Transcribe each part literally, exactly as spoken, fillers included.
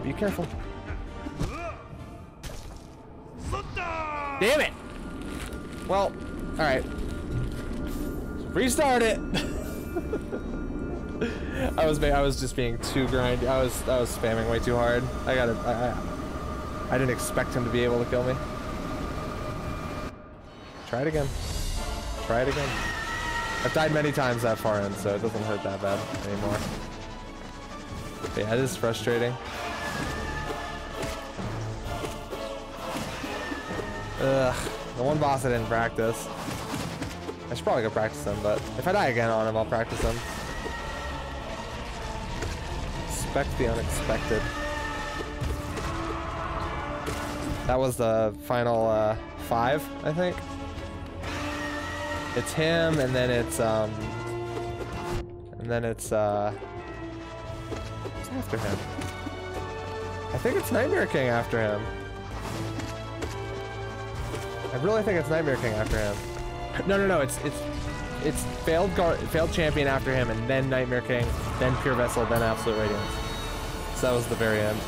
Be careful. Damn it! Well, alright. Restart it! I was I was just being too grindy. I was I was spamming way too hard. I gotta I, I, I didn't expect him to be able to kill me. Try it again. Try it again. I've died many times that far in, so it doesn't hurt that bad anymore. But yeah, it is frustrating. Ugh, the one boss I didn't practice. I should probably go practice him, but if I die again on him, I'll practice him. Expect the unexpected. That was the final uh, five, I think. It's him, and then it's um, and then it's uh, what's after him? I think it's Nightmare King after him. I really think it's Nightmare King after him. No, no, no. It's it's it's failed guard, failed champion after him, and then Nightmare King, then Pure Vessel, then Absolute Radiance. So that was the very end.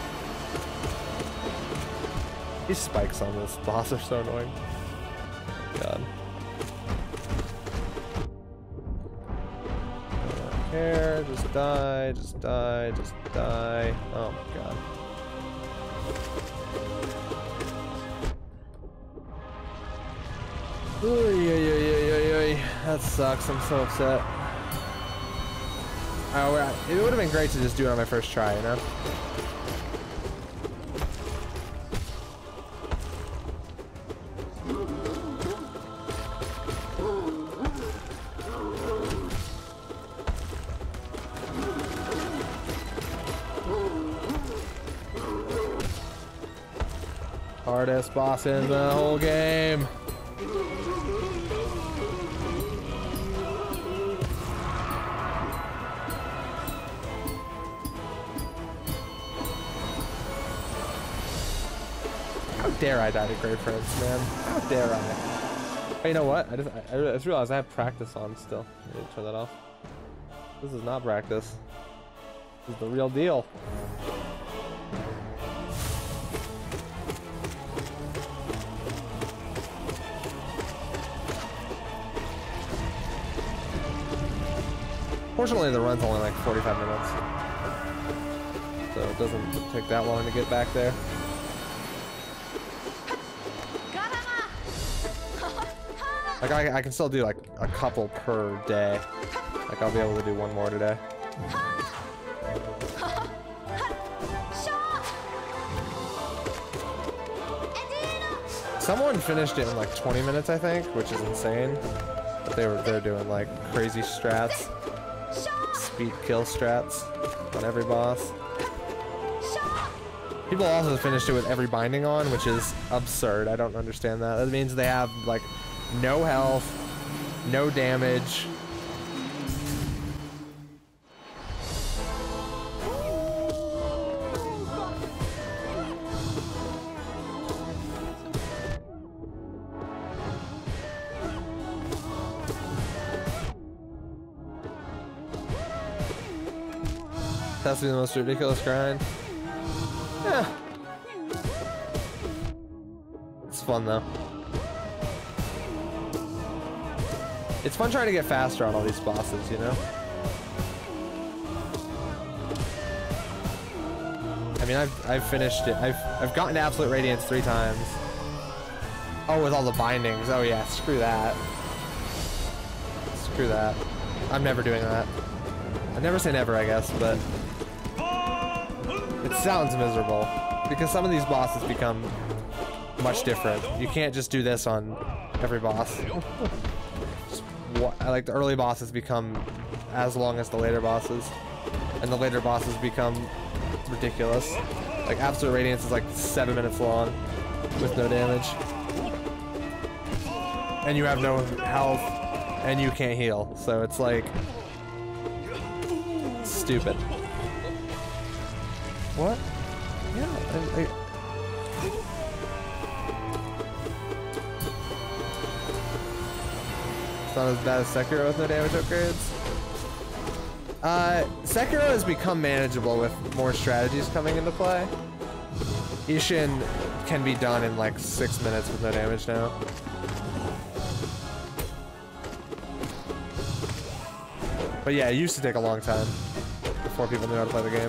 These spikes on this boss are so annoying. Oh, God. I don't care. Just die. Just die. Just die. Oh my God. Oy, oy, oy, oy, oy. That sucks. I'm so upset. Oh, it would have been great to just do it on my first try, you know? Hardest boss in the whole game. How dare I die to Great Prince, man? How dare I? Hey, you know what? I just, I, I just realized I have practice on still. I need to turn that off. This is not practice. This is the real deal. Fortunately, the run's only like forty-five minutes. So it doesn't take that long to get back there. Like, I, I can still do like a couple per day. Like, I'll be able to do one more today. Someone finished it in like twenty minutes, I think, which is insane. But they were they're doing like crazy strats, speed kill strats on every boss. People also finished it with every binding on, which is absurd. I don't understand that. That means they have like no health, no damage. That's the most ridiculous grind. Yeah. It's fun though. It's fun trying to get faster on all these bosses, you know? I mean, I've, I've finished it. I've, I've gotten Absolute Radiance three times. Oh, with all the bindings. Oh yeah, screw that. Screw that. I'm never doing that. I never say never, I guess, but it sounds miserable because some of these bosses become much different. You can't just do this on every boss. Just what, like the early bosses become as long as the later bosses, and the later bosses become ridiculous. Like Absolute Radiance is like seven minutes long with no damage, and you have no health, and you can't heal. So it's like stupid. What? Yeah, I, I... It's not as bad as Sekiro with no damage upgrades. Uh, Sekiro has become manageable with more strategies coming into play. Ishin can be done in like six minutes with no damage now. But yeah, it used to take a long time before people knew how to play the game.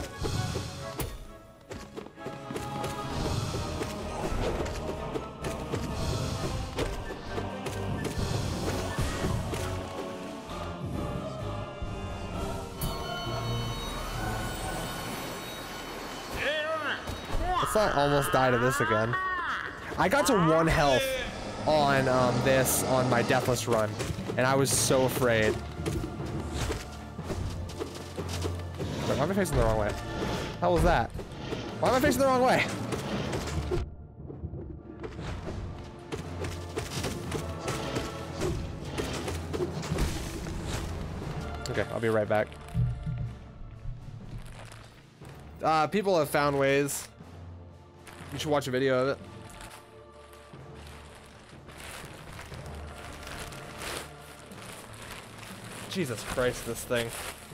I almost died of this again. I got to one health on um, this on my Deathless run, and I was so afraid. Wait, why am I facing the wrong way? How was that? Why am I facing the wrong way? Okay, I'll be right back. Uh, people have found ways. You should watch a video of it. Jesus Christ, this thing.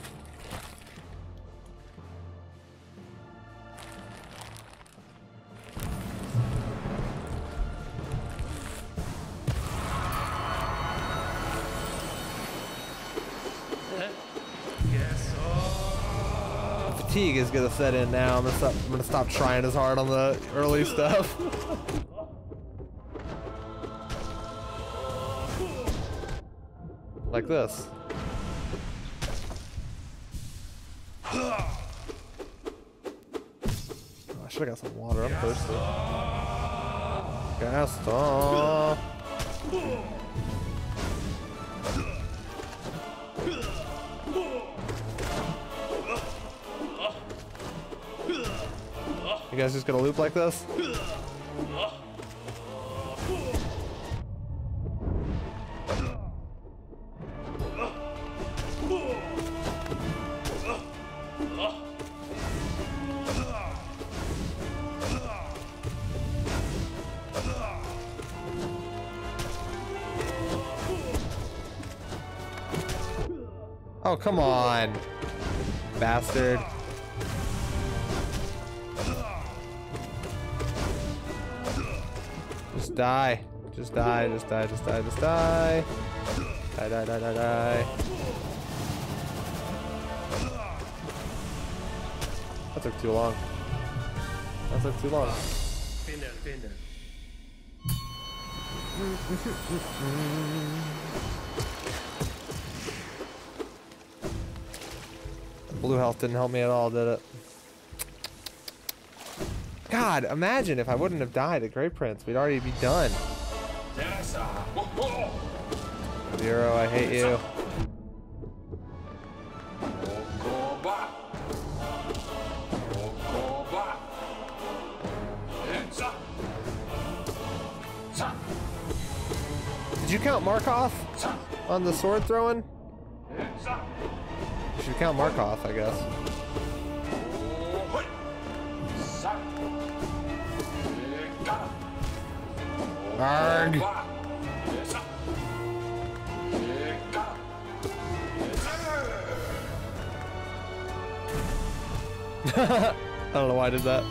Fatigue is gonna set in now. I'm gonna stop, I'm gonna stop trying as hard on the early stuff. Like this. Oh, I should've got some water. I'm thirsty. Gaston. You guys just gonna loop like this? Oh, come on, bastard. Just die. Just die, just die, just die, just die. Die, die, die, die, die. That took too long. That took too long. Been there, been there. Blue health didn't help me at all, did it? God, imagine if I wouldn't have died at Great Prince. We'd already be done. Zero, I hate you. Did you count Markov on the sword throwing? You should count Markov, I guess. Arg. I don't know why I did that.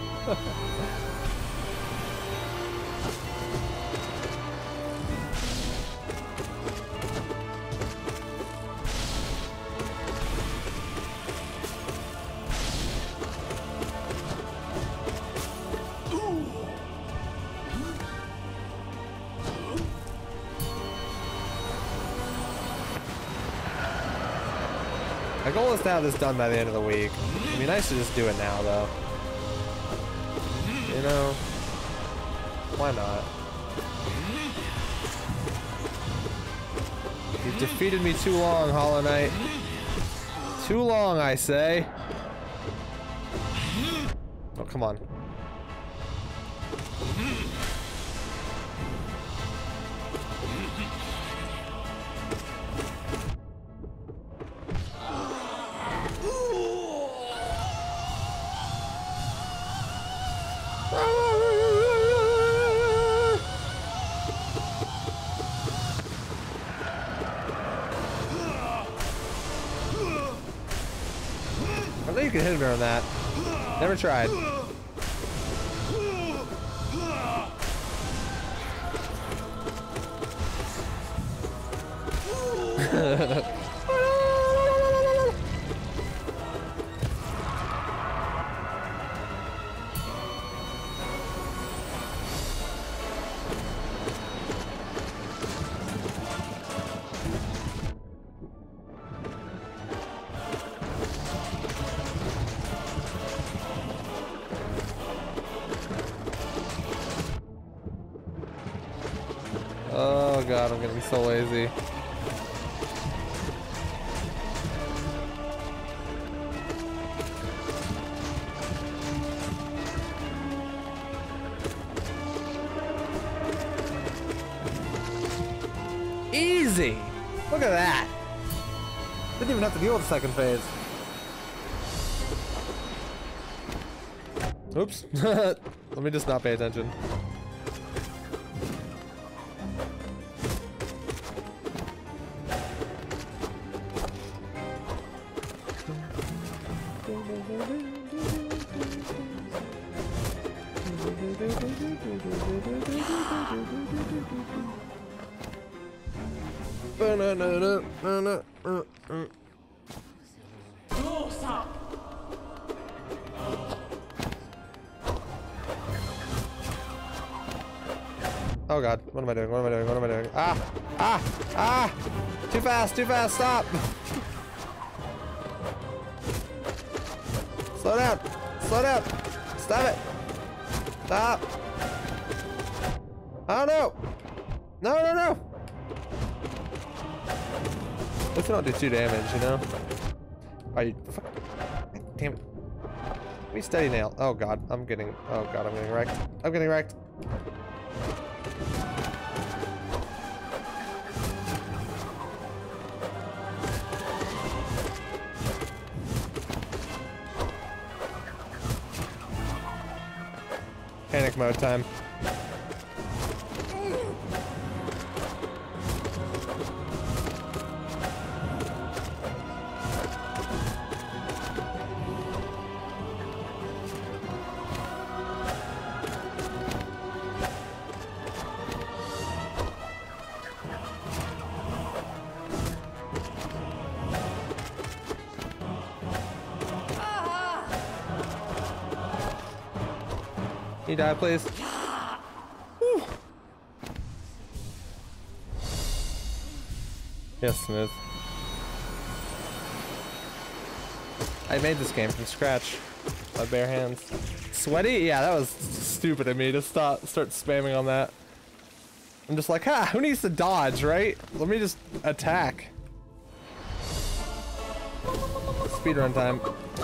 My goal is to have this done by the end of the week. It'd be nice to just do it now, though. You know? Why not? You've defeated me too long, Hollow Knight. Too long, I say. Oh, come on. you can hit her on that. Never tried. Oh god, I'm getting so lazy. Easy! Look at that! Didn't even have to deal with the second phase. Oops. Let me just not pay attention. Oh god, what am I doing? What am I doing? What am I doing? Ah! Ah! Ah! Too fast, too fast, stop! Slow down! Slow down! Stop it! Stop! Oh no! No, no, no! Let's not do two damage, you know? Are you fuck? Damn it. We steady nail. Oh god, I'm getting oh god, I'm getting wrecked. I'm getting wrecked. Panic mode time. Can you die, please? Whew. Yes, Smith. I made this game from scratch. My bare hands. Sweaty? Yeah, that was stupid of me to stop, start spamming on that. I'm just like, ha, who needs to dodge, right? Let me just attack. Speedrun time.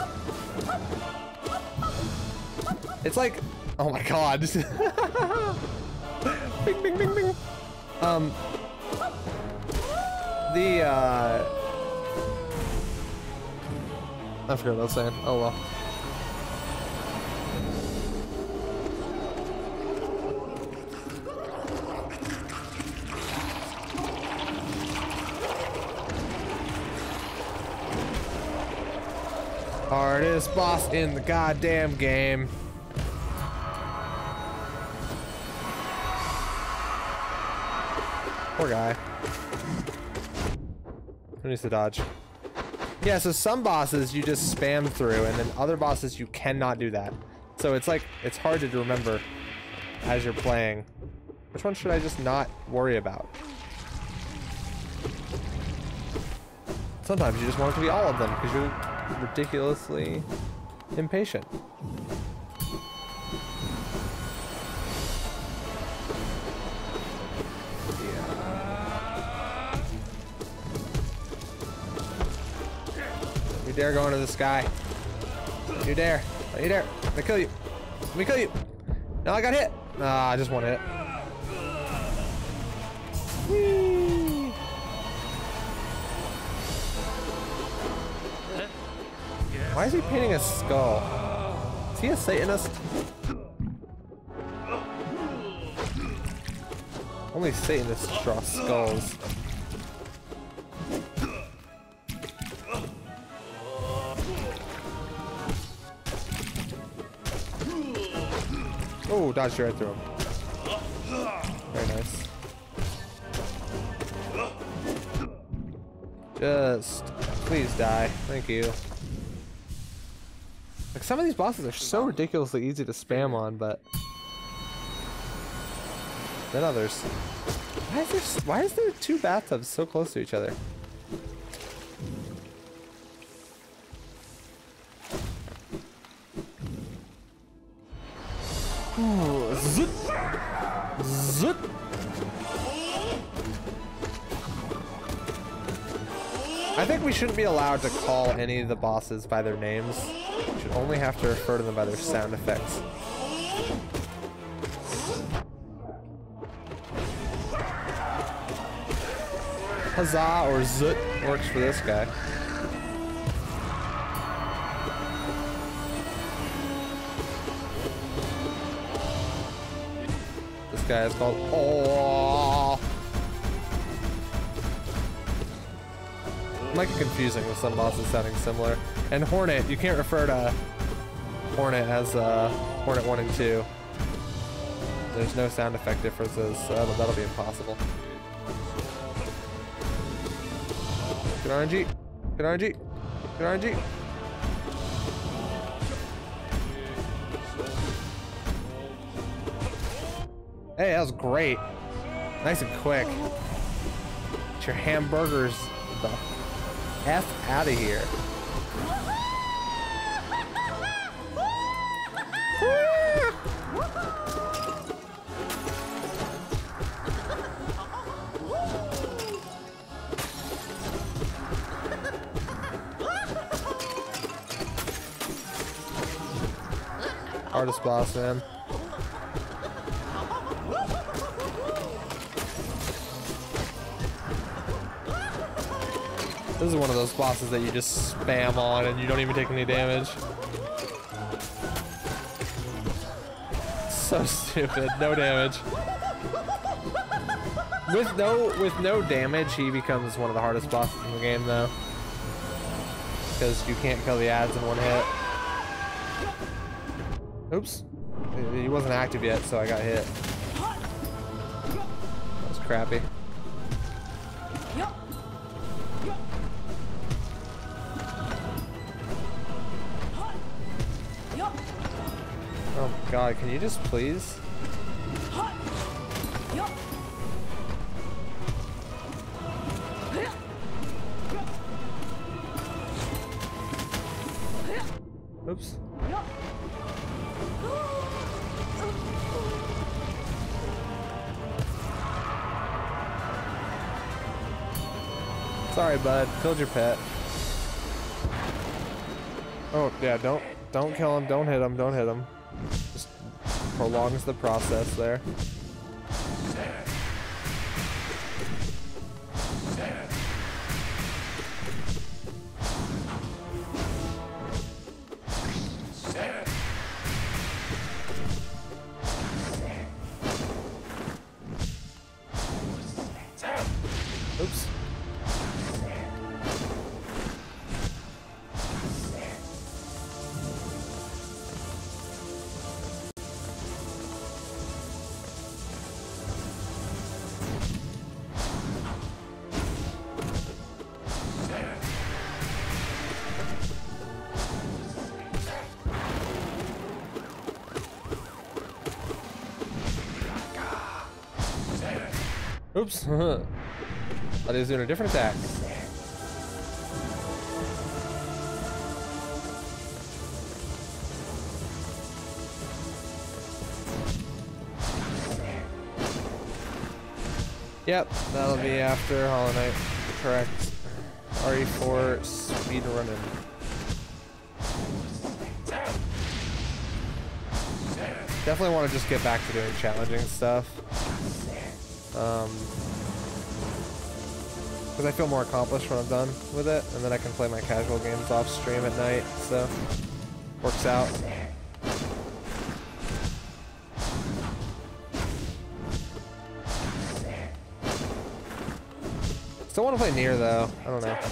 It's like, oh my god. Bing, bing, bing, bing. Um, the, uh, I forgot what I was saying. Oh well. Hardest boss in the goddamn game. Poor guy. Who needs to dodge? Yeah, so some bosses you just spam through, and then other bosses you cannot do that. So it's like, it's hard to remember as you're playing. Which one should I just not worry about? Sometimes you just want it to be all of them, because you're ridiculously impatient. You dare go into the sky. You dare. You dare. Let me kill you. Let me kill you. No, I got hit. Ah, I just one hit. Whee. Why is he painting a skull? Is he a Satanist? Only Satanists draw skulls. Oh, dodged right through him. Very nice. Just please die. Thank you. Like some of these bosses are so ridiculously easy to spam on, but then others. Why is there why is there two bathtubs so close to each other? Ooh, zut. Zut. I think we shouldn't be allowed to call any of the bosses by their names. We should only have to refer to them by their sound effects. Huzzah or zut works for this guy. This guy is called Oh. Might get confusing with some bosses sounding similar. And Hornet, you can't refer to Hornet as uh, Hornet one and two. There's no sound effect differences, so that'll, that'll be impossible. Good R N G. Good R N G. Good R N G. Hey, that was great. Nice and quick. Get your hamburgers the F out of here. Hardest boss, man. This is one of those bosses that you just spam on and you don't even take any damage. So stupid, no damage. With no with no damage, he becomes one of the hardest bosses in the game, though, because you can't kill the ads in one hit. Oops, he wasn't active yet, so I got hit. That was crappy. Oh my god, can you just please? Oops. Sorry, bud. Killed your pet. Oh yeah, don't don't kill him. Don't hit him. Don't hit him. Just prolongs the process there. Oops. Oops. Thought he was doing a different attack. Yep, that'll be after Hollow Knight. Correct. R E four speed running. Definitely want to just get back to doing challenging stuff. Um, because I feel more accomplished when I'm done with it, and then I can play my casual games off stream at night, so works out. Still want to play Nier though. I don't know.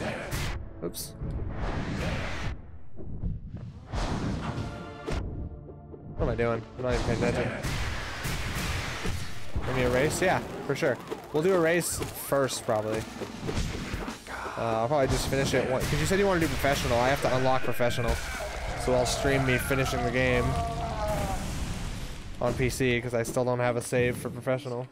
Oops. What am I doing? I'm not even paying attention. Maybe a race? Yeah, for sure. We'll do a race first, probably. Uh, I'll probably just finish it. Because you said you want to do professional. I have to unlock professional. So I'll stream me finishing the game on P C because I still don't have a save for professional.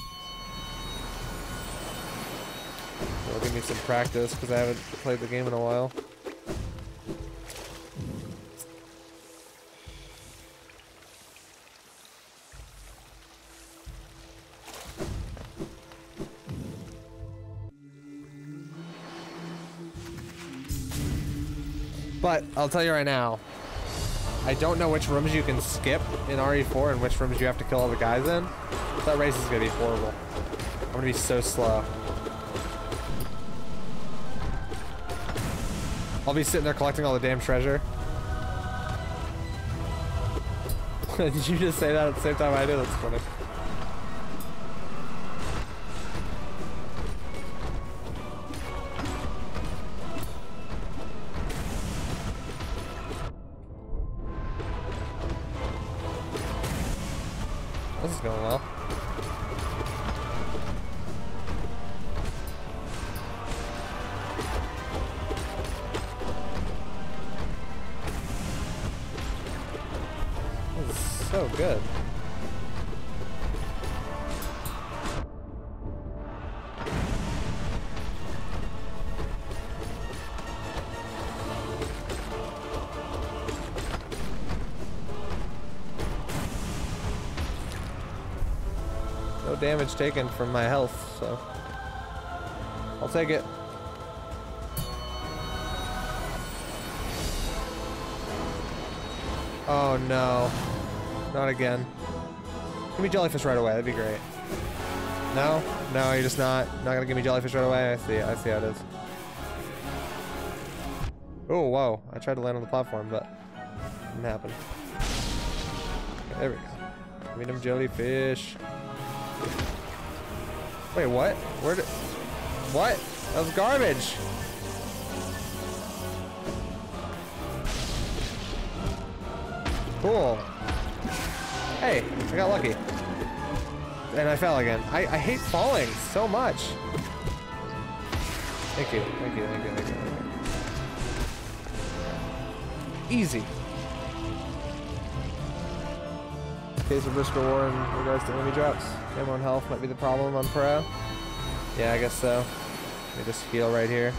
It'll give me some practice because I haven't played the game in a while. But I'll tell you right now, I don't know which rooms you can skip in R E four and which rooms you have to kill all the guys in. That race is gonna be horrible. I'm gonna be so slow. I'll be sitting there collecting all the damn treasure. Did you just say that at the same time I did? That's funny. This is going well. This is so good. No damage taken from my health, so I'll take it. Oh no, not again. Give me jellyfish right away, that'd be great. No? No, you're just not, not gonna give me jellyfish right away? I see, I see how it is. Oh, whoa, I tried to land on the platform, but it didn't happen. Okay, there we go. Give me them jellyfish. Wait, what? Where did... What? That was garbage! Cool. Hey, I got lucky. And I fell again. I, I hate falling so much. Thank you, thank you, thank you, thank you, thank you. Easy. Case of risk reward in regards to enemy drops. Ammo and health might be the problem on pro. Yeah, I guess so. Let me just heal right here.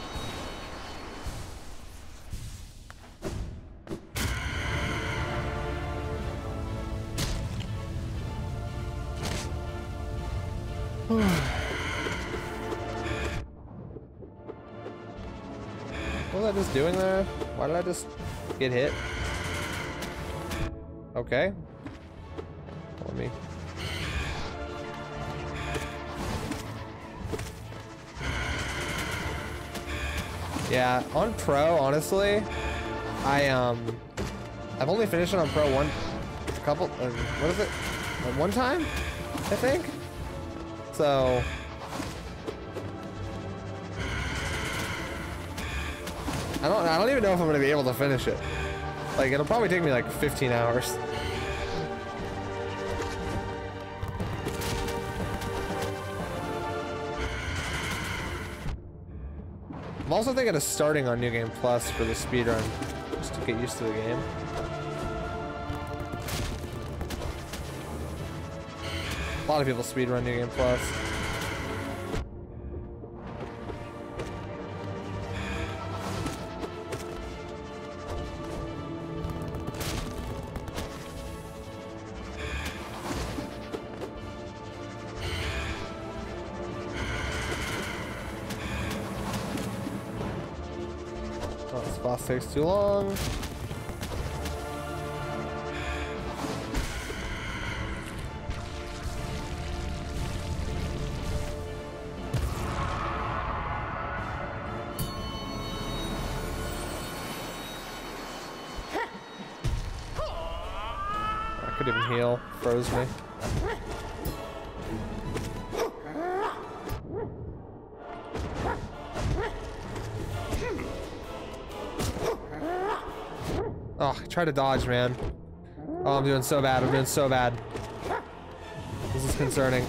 What was I just doing there? Why did I just get hit? Okay. Let me. Yeah, on pro, honestly, I um, I've only finished it on pro one, a couple. Uh, what is it? Uh, one time, I think. So. I don't. I don't even know if I'm gonna be able to finish it. Like, it'll probably take me like fifteen hours. I'm also thinking of starting on New Game Plus for the speedrun, just to get used to the game. A lot of people speedrun New Game Plus. Boss takes too long. I could even heal. Froze me. Oh, try to dodge, man. Oh, I'm doing so bad. I'm doing so bad. This is concerning.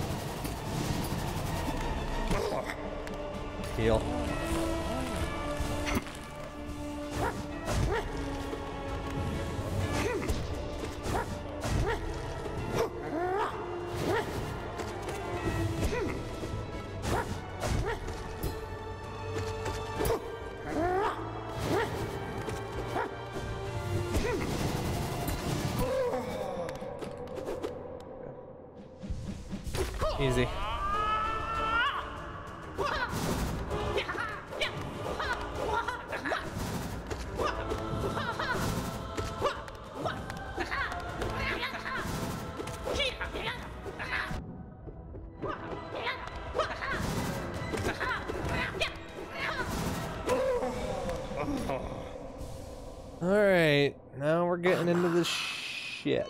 Heal. Easy. All right, now we're getting into the shit.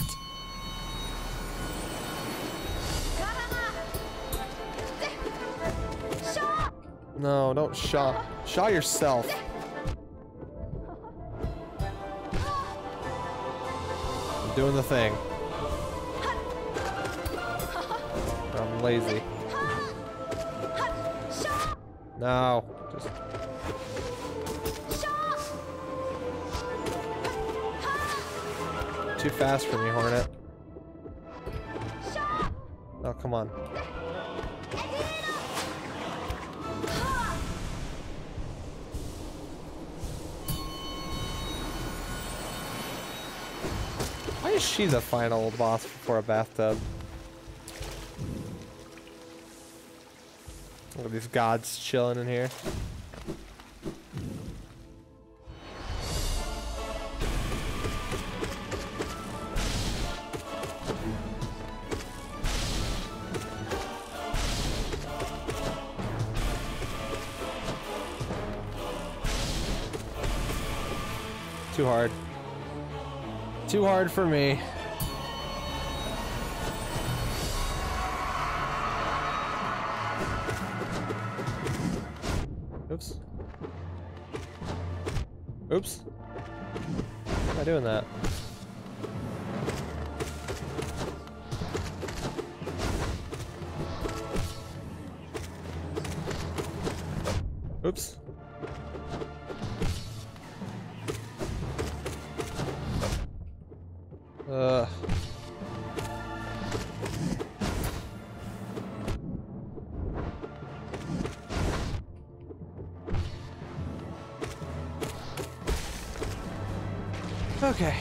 No, don't shaw. Shaw yourself. I'm doing the thing. I'm lazy. No, just. Too fast for me, Hornet. Oh, come on. Why is she the final boss for a bathtub? Look at these gods chilling in here. Too hard. Too hard for me. Oops. Oops. Why am I doing that? Oops. Uh. Okay.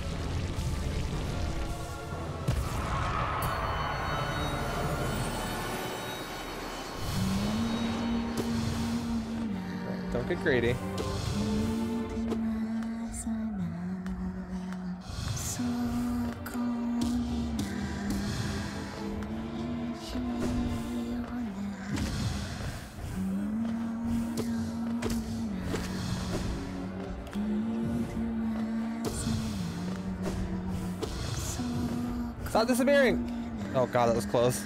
Don't get greedy. Stop disappearing! Oh god, that was close.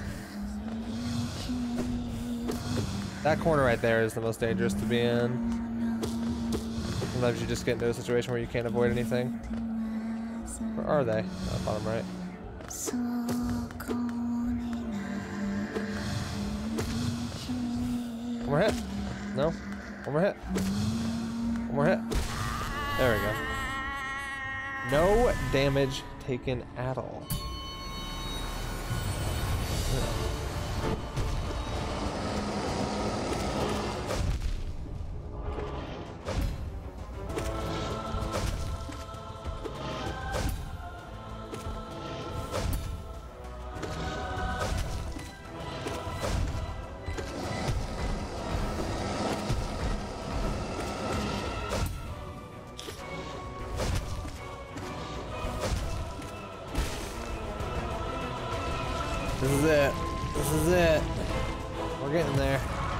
That corner right there is the most dangerous to be in. Sometimes you just get into a situation where you can't avoid anything. Where are they? Oh, bottom right. One more hit. No? One more hit. One more hit. There we go. No damage taken at all. This is it. This is it. We're getting there.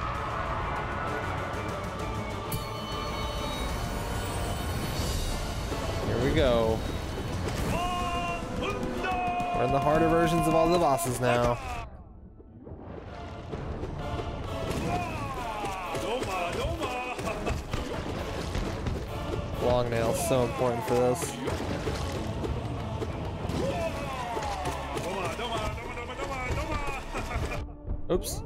Here we go. We're in the harder versions of all the bosses now. Long nails, so important for this. Oops.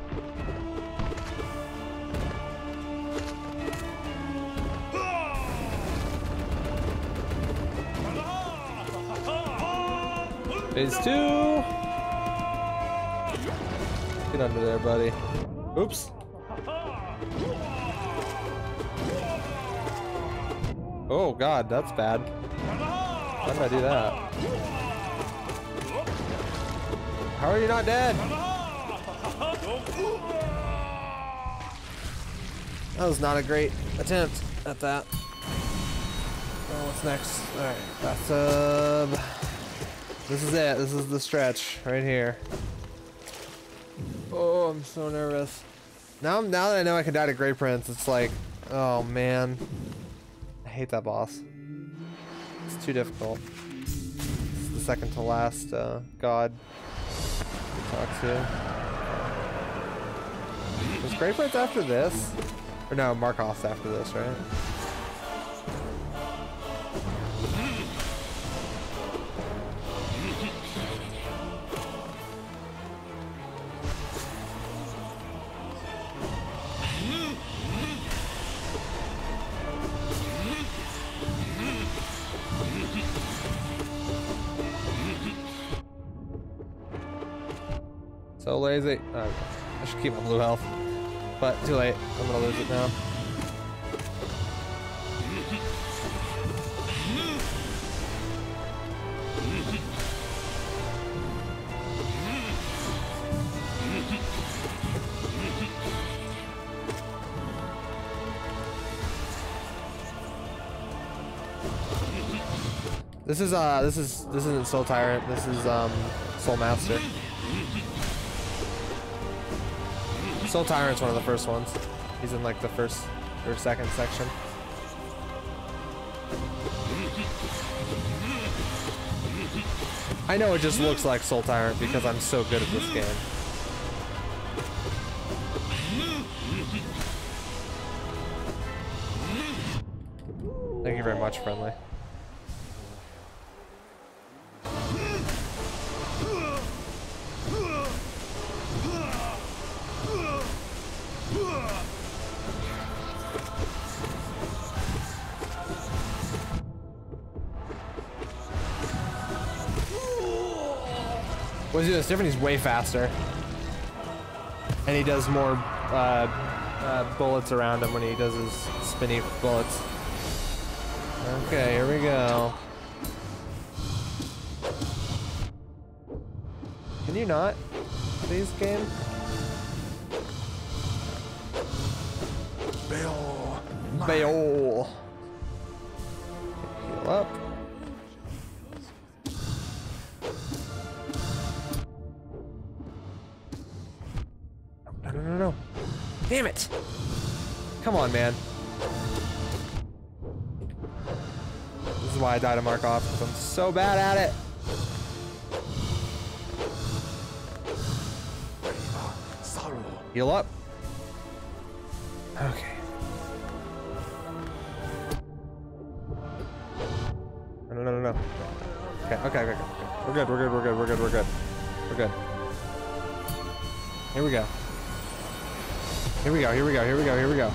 Phase two. Get under there, buddy. Oops. Oh God, that's bad. Why did I do that? How are you not dead? That was not a great attempt at that. Oh, what's next? Alright, bathtub. This is it. This is the stretch right here. Oh, I'm so nervous. Now, now that I know I can die to Grey Prince, it's like, oh man. I hate that boss. It's too difficult. It's the second to last uh, god to talk to. Was Grey Prince after this? Or no, Markov's after this, right? So lazy. Uh, I should keep my blue health. But too late. I'm gonna lose it now. This is uh this is this isn't Soul Tyrant, this is um Soul Master. Soul Tyrant's one of the first ones. He's in like the first or second section. I know it just looks like Soul Tyrant because I'm so good at this game. Thank you very much, friendly. What's he doing? It's different. He's way faster, and he does more uh, uh, bullets around him when he does his spinny bullets. Okay, here we go. Can you not, please, game? Bail. Bail. Heal up. No, no, no, no. Damn it. Come on, man. This is why I died to Markov, because I'm so bad at it. Heal up. Okay. No, no, no, no. Okay, okay, okay, okay. We're good, we're good, we're good, we're good, we're good. We're good. Here we go. Here we go, here we go, here we go, here we go.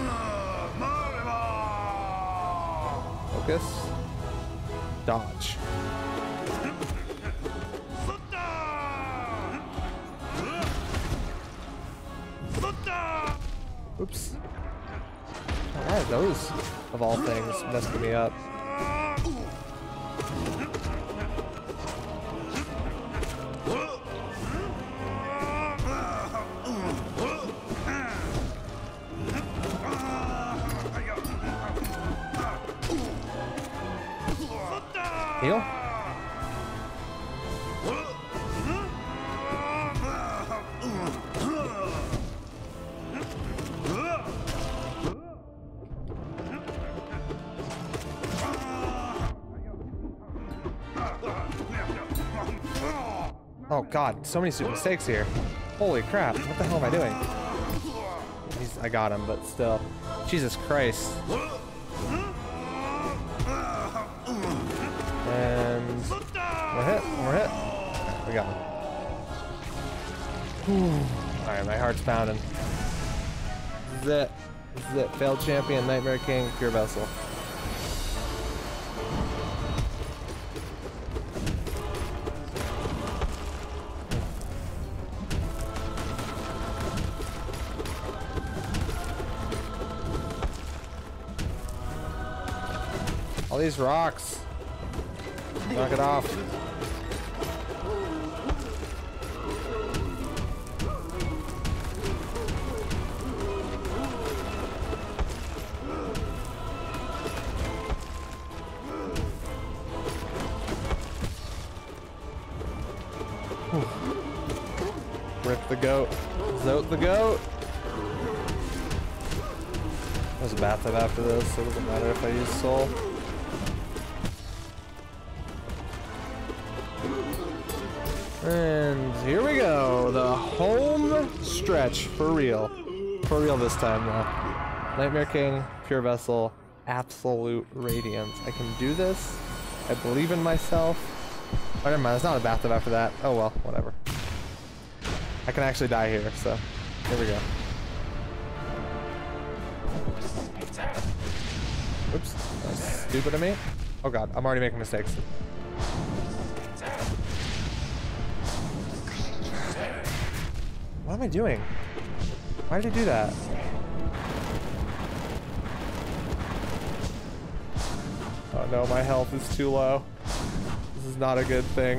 Focus. Dodge. Oops. Why are those, of all things, messing me up? Heal? Oh god, so many stupid mistakes here. Holy crap, what the hell am I doing? He's, I got him, but still. Jesus Christ. And we're hit, we're hit. We got him. Whew. Alright, my heart's pounding. This is it. This is it. Failed champion, Nightmare King, Pure Vessel. All these rocks. Knock it off. Rip the goat. Zote the goat. There's a bathtub after this, so it doesn't matter if I use soul. And here we go, the home stretch, for real. For real this time, though. Nightmare King, Pure Vessel, Absolute Radiance. I can do this. I believe in myself. Oh, never mind, it's not a bathtub after that. Oh well, whatever. I can actually die here, so here we go. Oops, that was stupid of me. Oh god, I'm already making mistakes. What am I doing? Why did I do that? Oh no, my health is too low. This is not a good thing.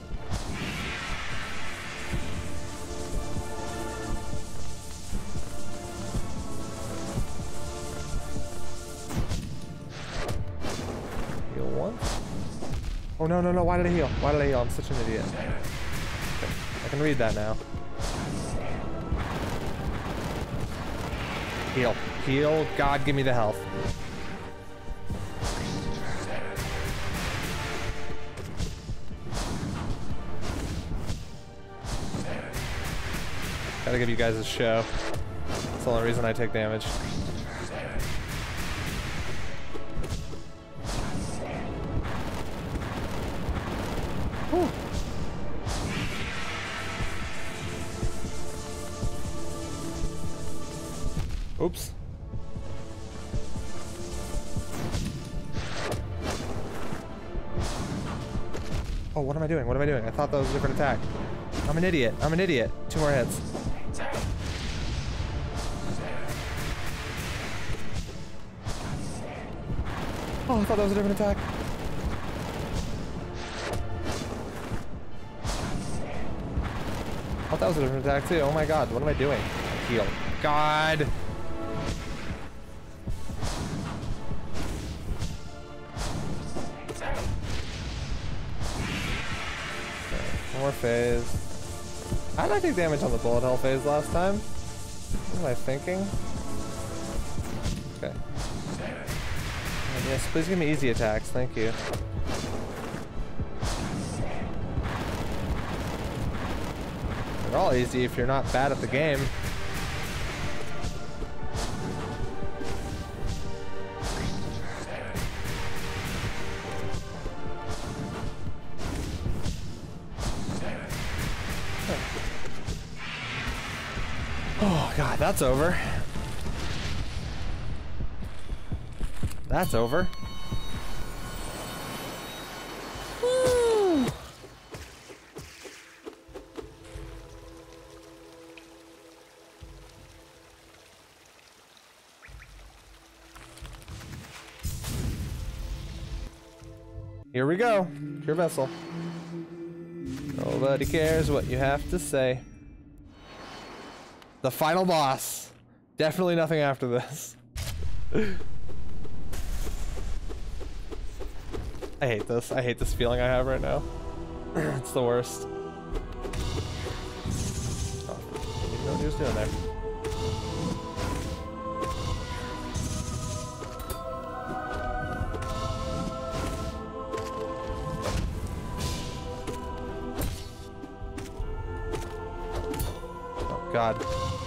Heal once. Oh no, no, no, why did I heal? Why did I heal? I'm such an idiot. Okay, I can read that now. Heal. Heal. God, give me the health. Gotta give you guys a show. That's the only reason I take damage. Whew. Oops. Oh, what am I doing? What am I doing? I thought that was a different attack. I'm an idiot. I'm an idiot. Two more hits. Oh, I thought that was a different attack. I thought that was a different attack too. Oh my god, what am I doing? Heal. God. More phase. How did I take damage on the bullet hell phase last time? What am I thinking? Okay. And yes, please give me easy attacks. Thank you. They're all easy if you're not bad at the game. Oh god, that's over. That's over. Woo. Here we go. Pure Vessel. Nobody cares what you have to say. The final boss. Definitely nothing after this. I hate this. I hate this feeling I have right now. It's the worst. Oh, I didn't know what he was doing there. Oh, God.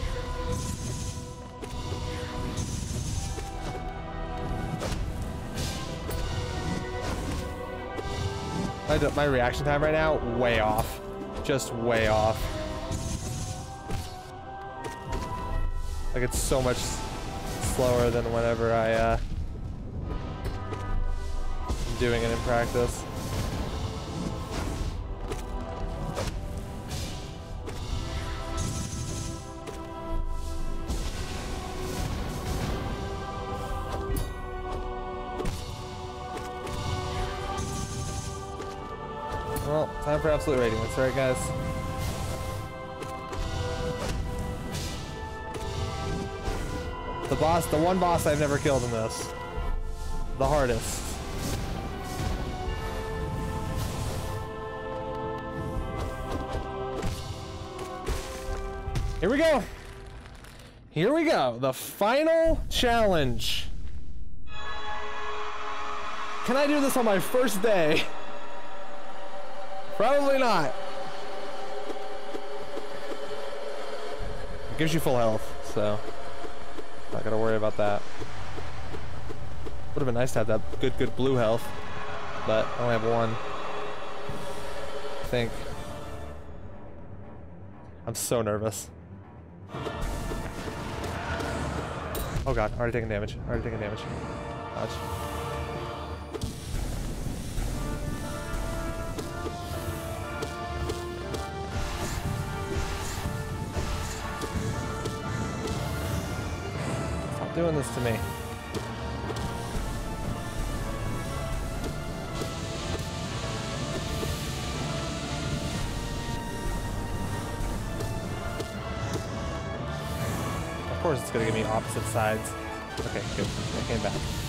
My, my reaction time right now, way off. Just way off. Like it's so much slower than whenever I uh, am doing it in practice. Well, time for absolute rating. That's right, guys. The boss, the one boss I've never killed in this. The hardest. Here we go. Here we go. The final challenge. Can I do this on my first day? Probably not. It gives you full health, so not gotta worry about that. Would have been nice to have that good, good blue health, but I only have one. I think. I'm so nervous. Oh god, already taking damage. Already taking damage. Watch. Doing this to me. Of course it's gonna give me opposite sides. Okay, good. I came back.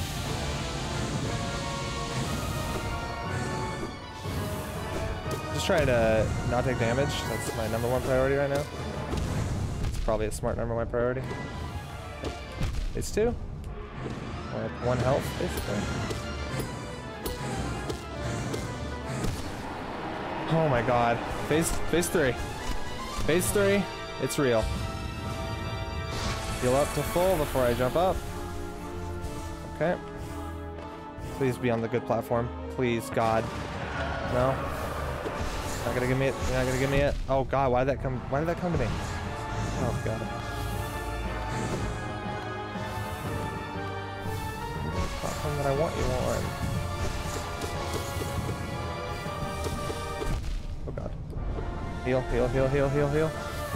Just trying to not take damage. That's my number one priority right now. It's probably a smart number one priority. Phase two. I have one health, basically. Oh my god. Phase phase three. Phase three, it's real. Heal up to full before I jump up. Okay. Please be on the good platform. Please, God. No. Not gonna give me it. You're not gonna give me it. Oh god, why did that come why did that come to me? Oh god. That I want you on. Oh god. Heal, heal, heal, heal, heal, heal.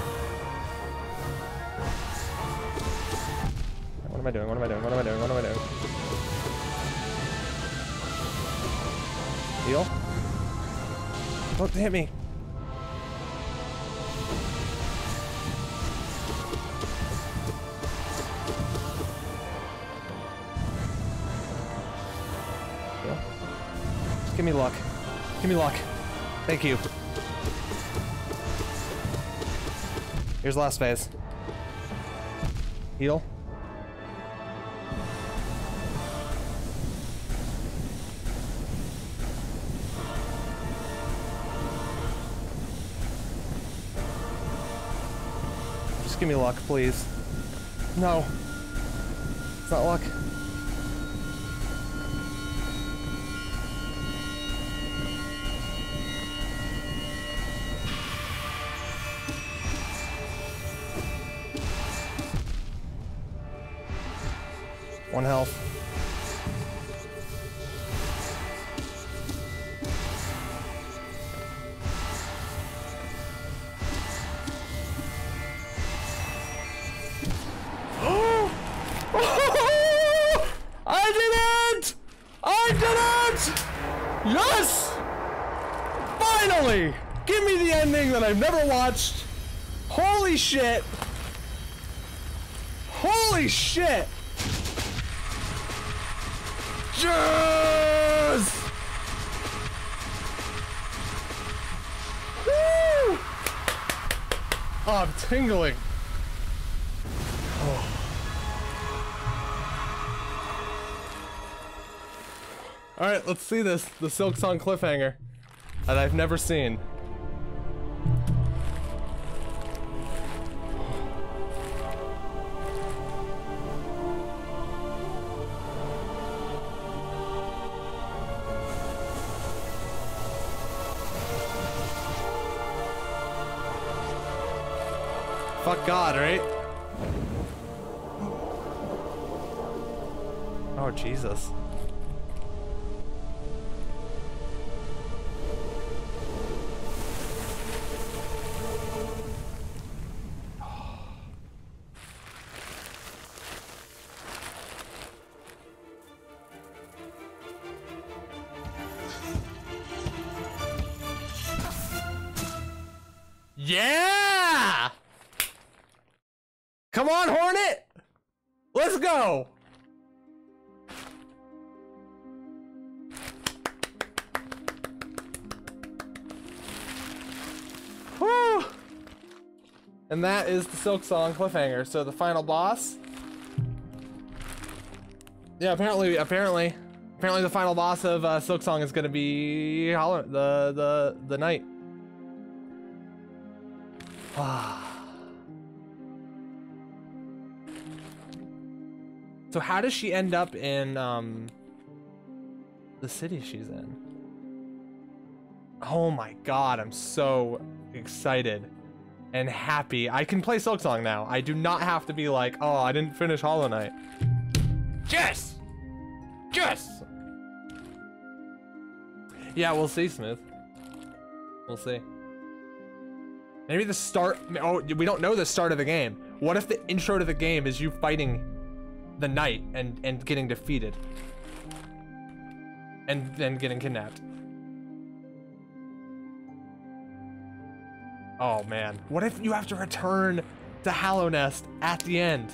What am I doing? What am I doing? What am I doing? What am I doing? Heal. Don't hit me. Give me luck. Give me luck. Thank you. Here's the last phase. Heal. Just give me luck, please. No. It's not luck. One health. I did it! I did it! Yes! Finally! Give me the ending that I've never watched. Holy shit! Holy shit! Yes! Woo! Oh, I'm tingling. Oh. All right, let's see this. The Silk Song cliffhanger that I've never seen. Fuck God, right? Oh, Jesus. Yeah! Come on, Hornet! Let's go! Woo! And that is the Silksong cliffhanger. So the final boss. Yeah, apparently, apparently, apparently the final boss of uh, Silksong is gonna be Hollow, the the the knight. So how does she end up in um the city she's in? Oh my god, I'm so excited and happy. I can play Silksong now. I do not have to be like, oh, I didn't finish Hollow Knight. Yes! Yes! Yeah, we'll see, Smith. We'll see. Maybe the start, oh, we don't know the start of the game. What if the intro to the game is you fighting the knight and, and getting defeated? And then getting kidnapped. Oh man, what if you have to return to Hallownest at the end?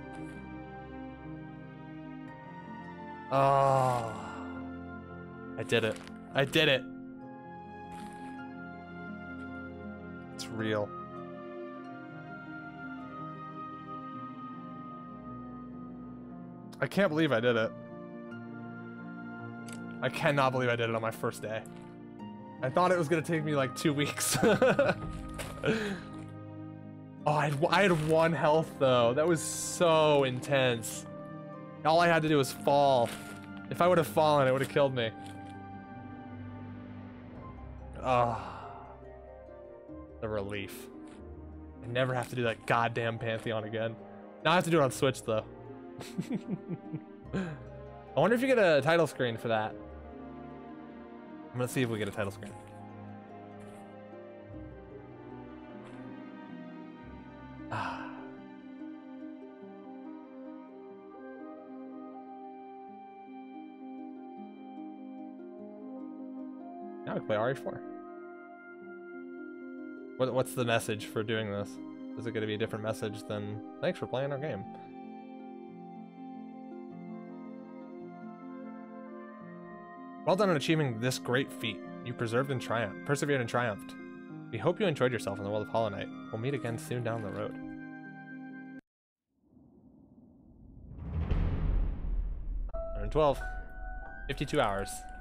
Oh, I did it. I did it. It's real. I can't believe I did it. I cannot believe I did it on my first day. I thought it was gonna take me like two weeks. Oh, I had, I had one health though. That was so intense. All I had to do was fall. If I would have fallen, it would have killed me. Ah. The relief. I never have to do that goddamn Pantheon again. Now I have to do it on Switch though. I wonder if you get a title screen for that. I'm gonna see if we get a title screen. Ah. Now we can play R E four. What, what's the message for doing this? Is it going to be a different message than thanks for playing our game? Well done on achieving this great feat. You persevered and triumphed, persevered and triumphed. We hope you enjoyed yourself in the world of Hollow Knight. We'll meet again soon down the road. one hundred twelve. fifty-two hours.